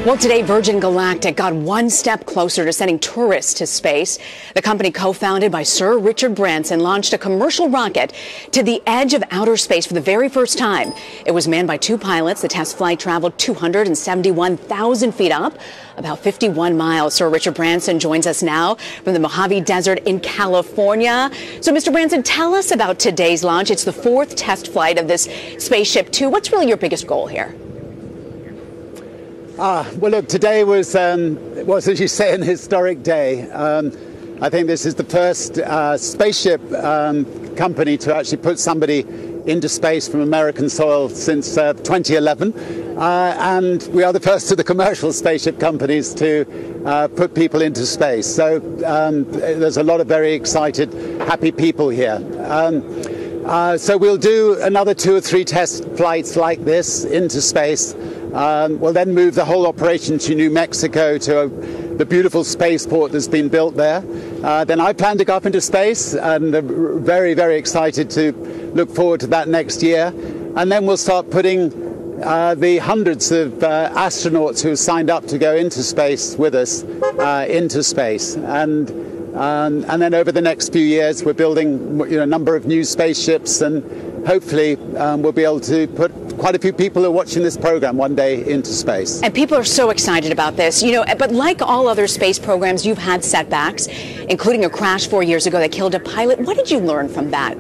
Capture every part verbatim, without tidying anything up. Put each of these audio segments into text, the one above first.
Well, today, Virgin Galactic got one step closer to sending tourists to space. The company, co-founded by Sir Richard Branson, launched a commercial rocket to the edge of outer space for the very first time. It was manned by two pilots. The test flight traveled two hundred seventy-one thousand feet up, about fifty-one miles. Sir Richard Branson joins us now from the Mojave Desert in California. So, Mister Branson, tell us about today's launch. It's the fourth test flight of this Spaceship Two. What's really your biggest goal here? Ah, well, look, today was, um, was, as you say, an historic day. Um, I think this is the first uh, spaceship um, company to actually put somebody into space from American soil since uh, twenty eleven. Uh, and we are the first of the commercial spaceship companies to uh, put people into space. So um, there's a lot of very excited, happy people here. Um, uh, so we'll do another two or three test flights like this into space. Um, we'll then move the whole operation to New Mexico, to a, the beautiful spaceport that's been built there. Uh, then I plan to go up into space, and I'm very, very excited to look forward to that next year. And then we'll start putting uh, the hundreds of uh, astronauts who signed up to go into space with us uh, into space. And um, and then over the next few years, we're building you know, a number of new spaceships, and hopefully um, we'll be able to put quite a few people who are watching this program one day into space. And people are so excited about this, you know, but like all other space programs, you've had setbacks, including a crash four years ago that killed a pilot. What did you learn from that?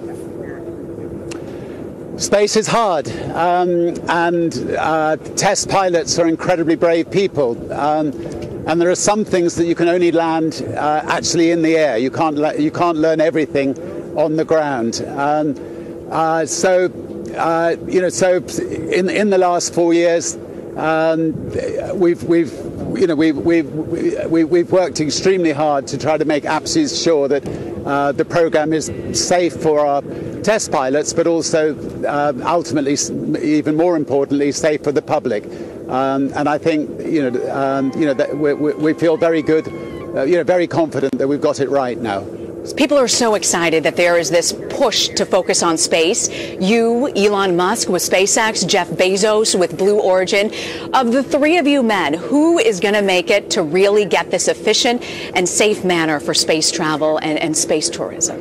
Space is hard, um, and uh, test pilots are incredibly brave people. Um, and there are some things that you can only land uh, actually in the air. You can't, you can't learn everything on the ground. Um, uh, so Uh, you know, so in in the last four years, um, we've we've you know we've we've we, we've worked extremely hard to try to make absolutely sure that uh, the program is safe for our test pilots, but also uh, ultimately, even more importantly, safe for the public. Um, and I think you know um, you know that we, we, we feel very good, uh, you know, very confident that we've got it right now. People are so excited that there is this push to focus on space. You, Elon Musk with SpaceX, Jeff Bezos with Blue Origin. Of the three of you men, who is going to make it to really get this efficient and safe manner for space travel and, and space tourism?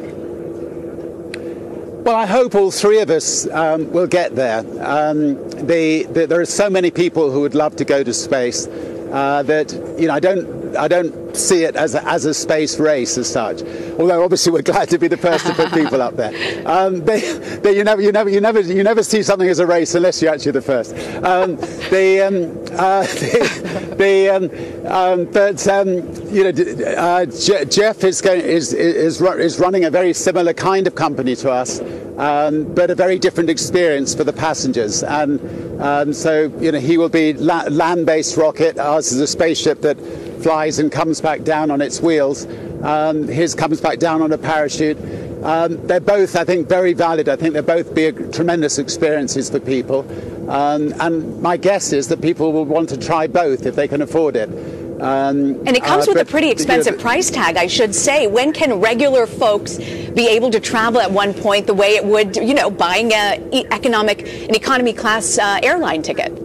Well, I hope all three of us um, will get there. Um, the, the, there are so many people who would love to go to space uh, that, you know, I don't I don't see it as a, as a space race as such. Although obviously we're glad to be the first to put people up there. Um, they, they, you never, you never, you never, you never see something as a race unless you're actually the first. Um, the, um, uh, the, the um, um, but um, you know, uh, Je Jeff is going is, is is running a very similar kind of company to us, um, but a very different experience for the passengers. And um, so you know, he will be la land-based rocket. Ours is a spaceship that flies and comes back down on its wheels. Um, his comes back down on a parachute. Um, they're both, I think, very valid. I think they'll both be a, tremendous experiences for people. Um, and my guess is that people will want to try both if they can afford it. Um, and it comes uh, with but, a pretty expensive you know, price tag, I should say. When can regular folks be able to travel at one point the way it would, you know, buying an economic, an economy class uh, airline ticket?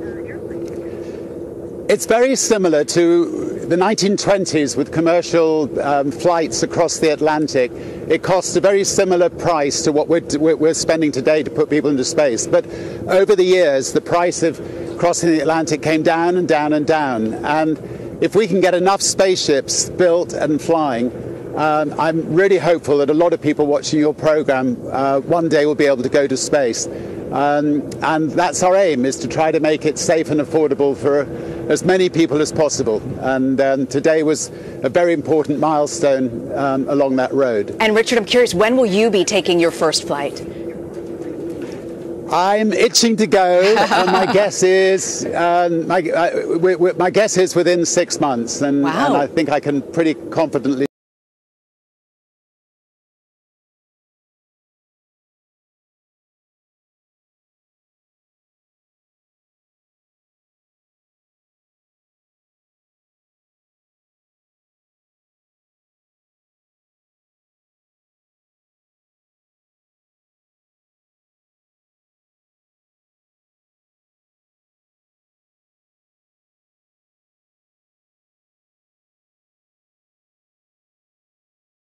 It's very similar to the nineteen twenties with commercial um, flights across the Atlantic. It costs a very similar price to what we're, we're spending today to put people into space. But over the years, the price of crossing the Atlantic came down and down and down. And if we can get enough spaceships built and flying, um, I'm really hopeful that a lot of people watching your program uh, one day will be able to go to space. Um, and that's our aim, is to try to make it safe and affordable for as many people as possible. And um, today was a very important milestone um, along that road. And Richard, I'm curious, when will you be taking your first flight? I'm itching to go. And my guess is um, my, uh, my guess is within six months, and, wow. and I think I can pretty confidently